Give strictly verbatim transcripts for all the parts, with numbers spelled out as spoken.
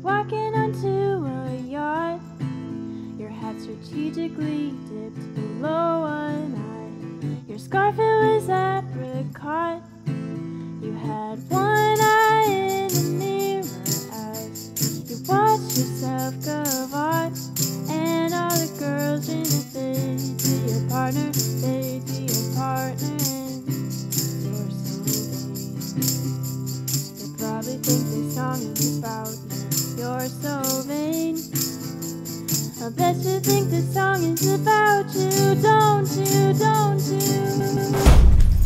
walking onto a yacht, your hat strategically dipped below one eye, your scarf it was apricot, you had one eye in the mirror as you watched yourself gavotte, and all the girls in it, they'd be your partner, they'd be your partner, and you're so vain. They probably think this song is about you, you're so vain. I bet you think this song is about you, don't you, don't you?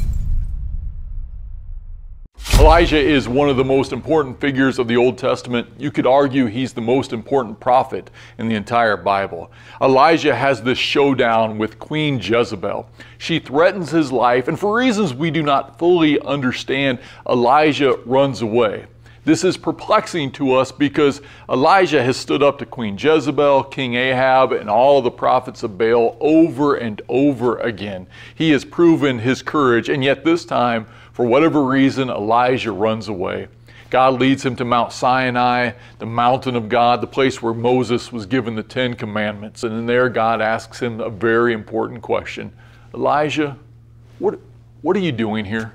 Elijah is one of the most important figures of the Old Testament. You could argue he's the most important prophet in the entire Bible. Elijah has this showdown with Queen Jezebel. She threatens his life, and for reasons we do not fully understand, Elijah runs away. This is perplexing to us because Elijah has stood up to Queen Jezebel, King Ahab, and all the prophets of Baal over and over again. He has proven his courage, and yet this time, for whatever reason, Elijah runs away. God leads him to Mount Sinai, the mountain of God, the place where Moses was given the Ten Commandments. And in there, God asks him a very important question. Elijah, what, what are you doing here?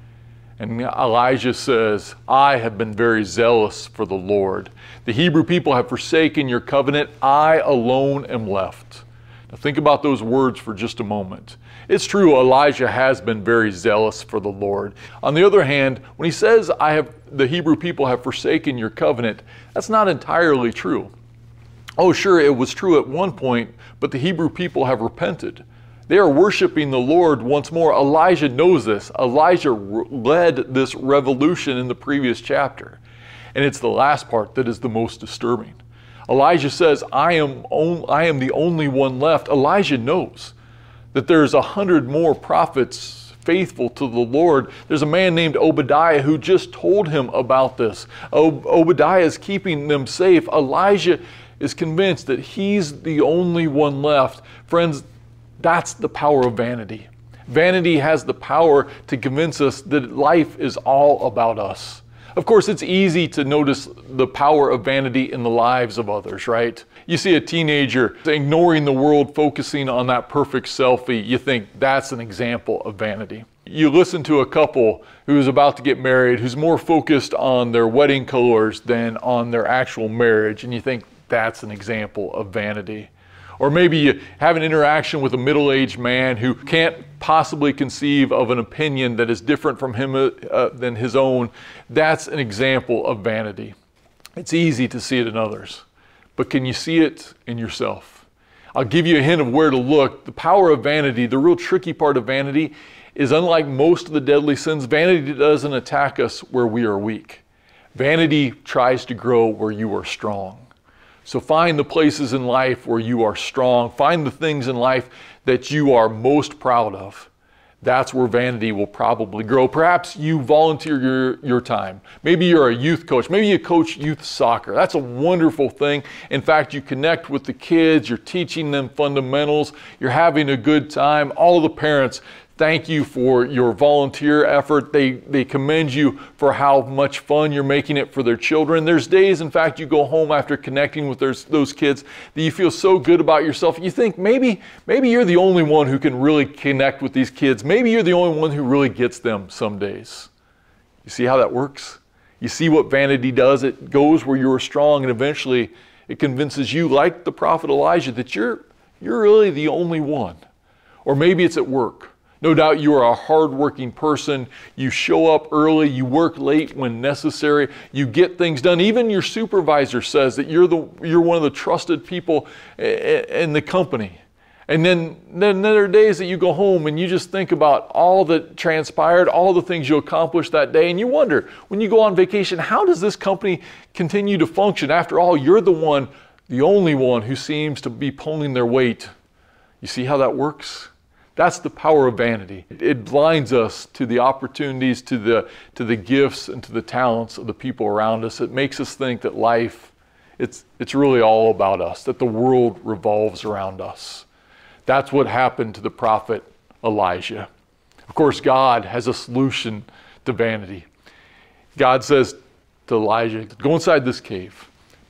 And Elijah says, I have been very zealous for the Lord. The Hebrew people have forsaken your covenant. I alone am left. Now think about those words for just a moment. It's true, Elijah has been very zealous for the Lord. On the other hand, when he says, I have, the Hebrew people have forsaken your covenant, that's not entirely true. Oh, sure, it was true at one point, but the Hebrew people have repented. They are worshiping the Lord once more. Elijah knows this. Elijah led this revolution in the previous chapter. And it's the last part that is the most disturbing. Elijah says, I am, on, I am the only one left. Elijah knows that there's a hundred more prophets faithful to the Lord. There's a man named Obadiah who just told him about this. Ob- Obadiah is keeping them safe. Elijah is convinced that he's the only one left. Friends, that's the power of vanity. Vanity has the power to convince us that life is all about us. Of course, it's easy to notice the power of vanity in the lives of others, right? You see a teenager ignoring the world, focusing on that perfect selfie. You think that's an example of vanity. You listen to a couple who's about to get married, who's more focused on their wedding colors than on their actual marriage, and you think that's an example of vanity. Or maybe you have an interaction with a middle-aged man who can't possibly conceive of an opinion that is different from him uh, than his own. That's an example of vanity. It's easy to see it in others, but can you see it in yourself? I'll give you a hint of where to look. The power of vanity, the real tricky part of vanity, is unlike most of the deadly sins, vanity doesn't attack us where we are weak. Vanity tries to grow where you are strong. So find the places in life where you are strong. Find the things in life that you are most proud of. That's where vanity will probably grow. Perhaps you volunteer your, your time. Maybe you're a youth coach. Maybe you coach youth soccer. That's a wonderful thing. In fact, you connect with the kids. You're teaching them fundamentals. You're having a good time. All of the parents, thank you for your volunteer effort. They, they commend you for how much fun you're making it for their children. There's days, in fact, you go home after connecting with those, those kids that you feel so good about yourself. You think maybe, maybe you're the only one who can really connect with these kids. Maybe you're the only one who really gets them some days. You see how that works? You see what vanity does? It goes where you're strong, and eventually it convinces you, like the prophet Elijah, that you're, you're really the only one. Or maybe it's at work. No doubt you are a hardworking person. You show up early, you work late when necessary, you get things done. Even your supervisor says that you're the you're one of the trusted people in the company. And then, then there are days that you go home and you just think about all that transpired, all the things you accomplished that day, and you wonder, when you go on vacation, how does this company continue to function? After all, you're the one, the only one who seems to be pulling their weight. You see how that works? That's the power of vanity. It blinds us to the opportunities, to the, to the gifts, and to the talents of the people around us. It makes us think that life, it's, it's really all about us, that the world revolves around us. That's what happened to the prophet Elijah. Of course, God has a solution to vanity. God says to Elijah, go inside this cave.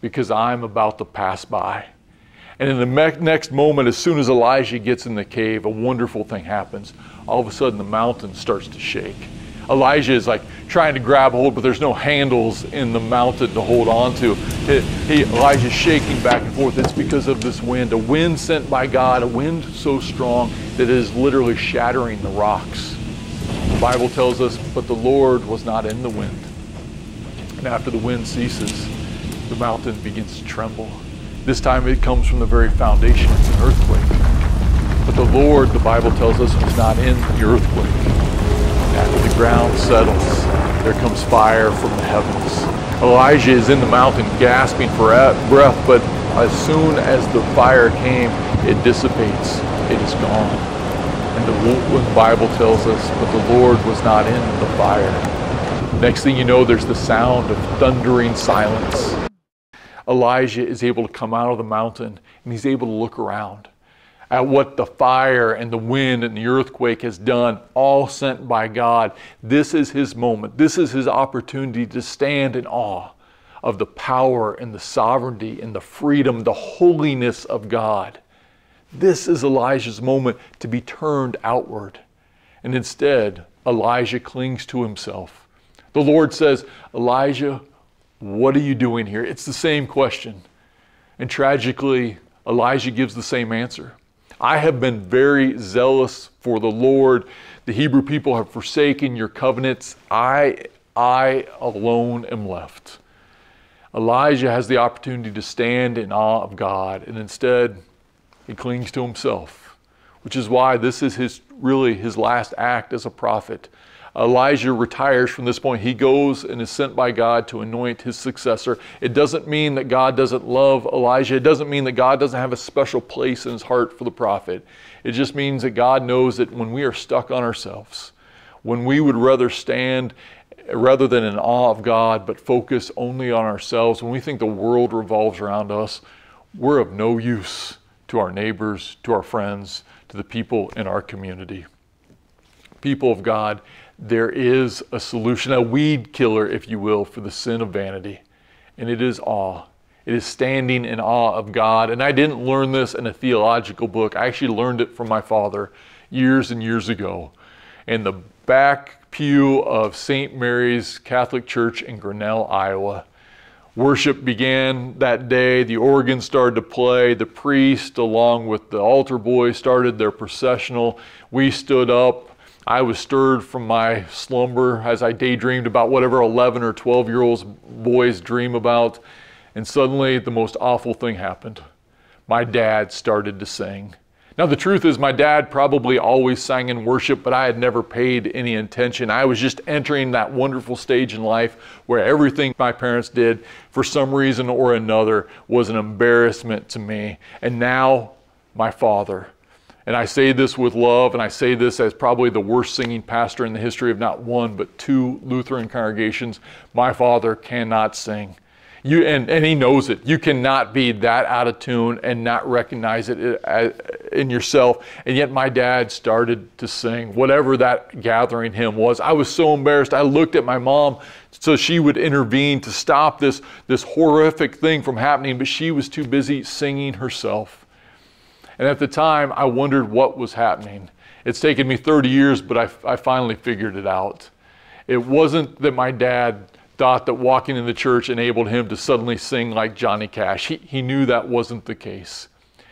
because I'm about to pass by. And in the me- next moment, as soon as Elijah gets in the cave, a wonderful thing happens. All of a sudden, the mountain starts to shake. Elijah is like trying to grab hold, but there's no handles in the mountain to hold on to. He, he, Elijah's shaking back and forth. It's because of this wind, a wind sent by God, a wind so strong that it is literally shattering the rocks. The Bible tells us, but the Lord was not in the wind. And after the wind ceases, the mountain begins to tremble. This time it comes from the very foundation. It's an earthquake. But the Lord, the Bible tells us, was not in the earthquake. After the ground settles, there comes fire from the heavens. Elijah is in the mountain gasping for breath, but as soon as the fire came, it dissipates. It is gone. And the, the Bible tells us, but the Lord was not in the fire. Next thing you know, there's the sound of thundering silence. Elijah is able to come out of the mountain, and he's able to look around at what the fire and the wind and the earthquake has done, all sent by God. This is his moment. This is his opportunity to stand in awe of the power and the sovereignty and the freedom, the holiness of God. This is Elijah's moment to be turned outward. And instead, Elijah clings to himself. The Lord says, Elijah, what are you doing here? It's the same question. And tragically, Elijah gives the same answer. I have been very zealous for the Lord. The Hebrew people have forsaken your covenants. I, I alone am left. Elijah has the opportunity to stand in awe of God, and instead he clings to himself, which is why this is his really his last act as a prophet. Elijah retires from this point. He goes and is sent by God to anoint his successor. It doesn't mean that God doesn't love Elijah. It doesn't mean that God doesn't have a special place in his heart for the prophet. It just means that God knows that when we are stuck on ourselves, when we would rather stand rather than in awe of God, but focus only on ourselves, when we think the world revolves around us, we're of no use to our neighbors, to our friends, to the people in our community. People of God, there is a solution, a weed killer, if you will, for the sin of vanity. And it is awe. It is standing in awe of God. And I didn't learn this in a theological book. I actually learned it from my father years and years ago in the back pew of Saint Mary's Catholic Church in Grinnell, Iowa. Worship began that day. The organ started to play. The priest, along with the altar boys, started their processional. We stood up. I was stirred from my slumber as I daydreamed about whatever eleven or twelve year olds boys dream about. And suddenly the most awful thing happened. My dad started to sing. Now the truth is my dad probably always sang in worship, but I had never paid any attention. I was just entering that wonderful stage in life where everything my parents did for some reason or another was an embarrassment to me. And now my father. And I say this with love, and I say this as probably the worst singing pastor in the history of not one, but two Lutheran congregations. My father cannot sing. You, and, and he knows it. You cannot be that out of tune and not recognize it in yourself. And yet my dad started to sing, whatever that gathering hymn was. I was so embarrassed. I looked at my mom so she would intervene to stop this, this horrific thing from happening, but she was too busy singing herself. And at the time, I wondered what was happening. It's taken me thirty years, but I, I finally figured it out. It wasn't that my dad thought that walking in the church enabled him to suddenly sing like Johnny Cash. He, he knew that wasn't the case.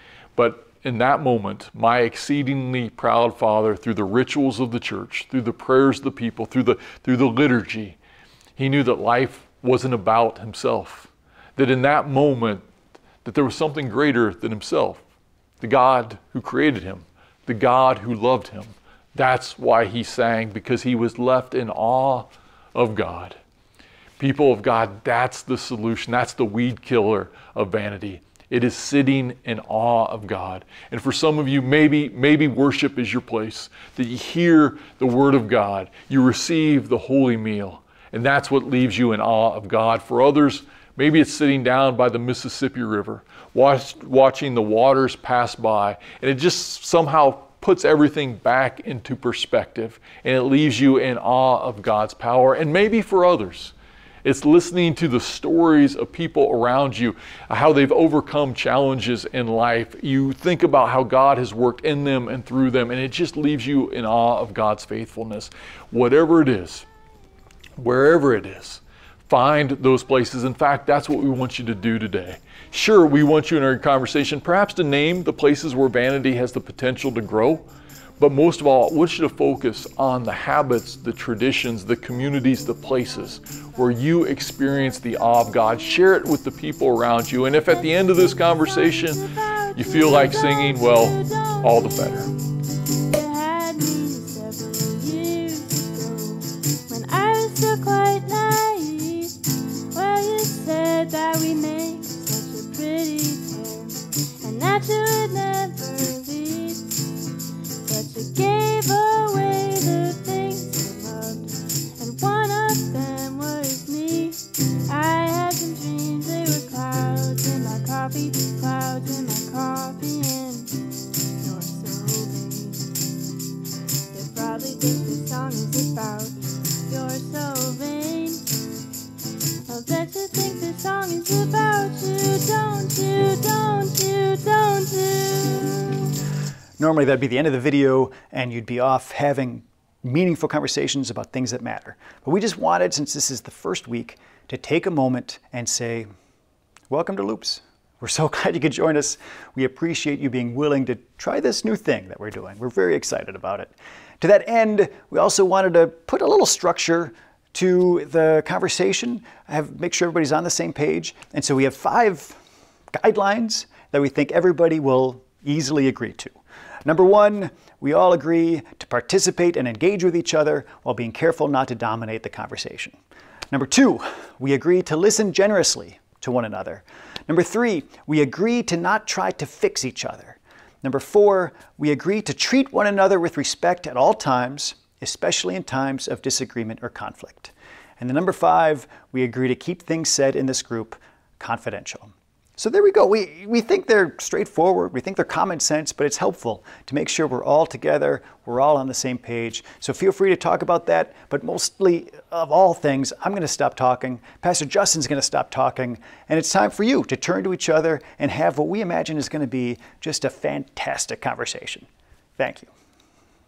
But in that moment, my exceedingly proud father, through the rituals of the church, through the prayers of the people, through the, through the liturgy, he knew that life wasn't about himself. That in that moment, that there was something greater than himself. The God who created him, the God who loved him. That's why he sang, because he was left in awe of God. People of God, that's the solution. That's the weed killer of vanity. It is sitting in awe of God. And for some of you, maybe, maybe worship is your place, that you hear the word of God, you receive the holy meal, and that's what leaves you in awe of God. For others, maybe it's sitting down by the Mississippi River, watch, watching the waters pass by, and it just somehow puts everything back into perspective, and it leaves you in awe of God's power. And maybe for others, It's listening to the stories of people around you, how they've overcome challenges in life. You think about how God has worked in them and through them, and it just leaves you in awe of God's faithfulness. Whatever it is, wherever it is, find those places. In fact, that's what we want you to do today. Sure, we want you in our conversation perhaps to name the places where Vanity has the potential to grow, but most of all, I want you to focus on the habits, the traditions, the communities, the places where you experience the awe of God. Share it with the people around you. And if at the end of this conversation you feel like singing, well, all the better. You had me several years ago when I was still quite naive. Well, you said that we make such a pretty pair and that you would never leave. But you gave away the things I loved, and one of them was me. I had some dreams, they were clouds in my coffee, clouds in my coffee, and you're so vain. They probably think this song is about you. You're so vain. I'll bet you think this song is about you. Don't you, don't you, don't you? Normally that'd be the end of the video and you'd be off having meaningful conversations about things that matter. But we just wanted, since this is the first week, to take a moment and say, welcome to Loops. We're so glad you could join us. We appreciate you being willing to try this new thing that we're doing. We're very excited about it. To that end, we also wanted to put a little structure to the conversation, have, make sure everybody's on the same page. And so we have five guidelines that we think everybody will easily agree to. Number one, we all agree to participate and engage with each other while being careful not to dominate the conversation. Number two, we agree to listen generously to one another. Number three, we agree to not try to fix each other. Number four, we agree to treat one another with respect at all times, especially in times of disagreement or conflict. And then number five, we agree to keep things said in this group confidential. So there we go. We, we think they're straightforward. We think they're common sense, but it's helpful to make sure we're all together, we're all on the same page. So feel free to talk about that, but mostly of all things, I'm going to stop talking. Pastor Justin's going to stop talking, and it's time for you to turn to each other and have what we imagine is going to be just a fantastic conversation. Thank you.